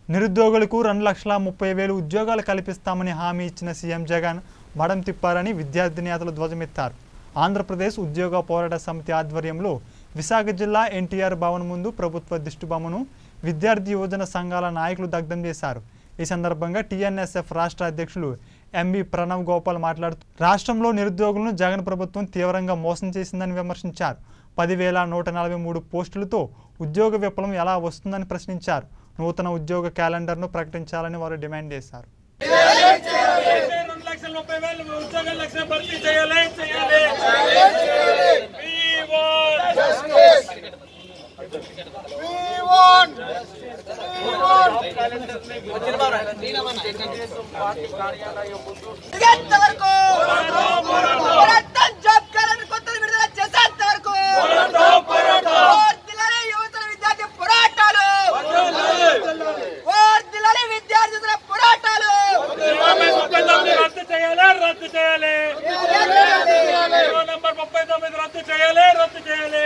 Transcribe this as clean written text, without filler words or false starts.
నిరుద్యోగులకు 2,30,000 ఉద్యోగాలు కల్పిస్తామని హామీ ఇచ్చిన సీఎం జగన్ మడం తిప్పారని విద్యార్థి నేతలు ధ్వజమెత్తారు. ఆంధ్రప్రదేశ్ ఉద్యోగ పోరాట సమితి ఆధ్వర్యంలో విశాఖ జిల్లా ఎన్టీఆర్ భవన్ ముందు ప్రభుత్వ దిష్టిబొమ్మను విద్యార్థి యువజన సంఘాల నాయకులు దగ్ధం చేశారు. ఈ సందర్భంగా టీఎన్ఎస్ఎఫ్ రాష్ట్ర అధ్యక్షులు ఎంబీ ప్రణవ్ గోపాల్ మాట్లాడుతూ రాష్ట్రంలో నిరుద్యోగులను జగన్ ప్రభుత్వం తీవ్రంగా మోసం చేసిందని విమర్శించారు. 10,143 పోస్టులతో ఉద్యోగ విప్లవం ఎలా వస్తుందని ప్రశ్నించారు. నూతన ఉద్యోగ క్యాలెండర్ను ప్రకటించాలని వారు డిమాండ్ చేశారు. నంబర్ 39 రద్దు చేయాలి.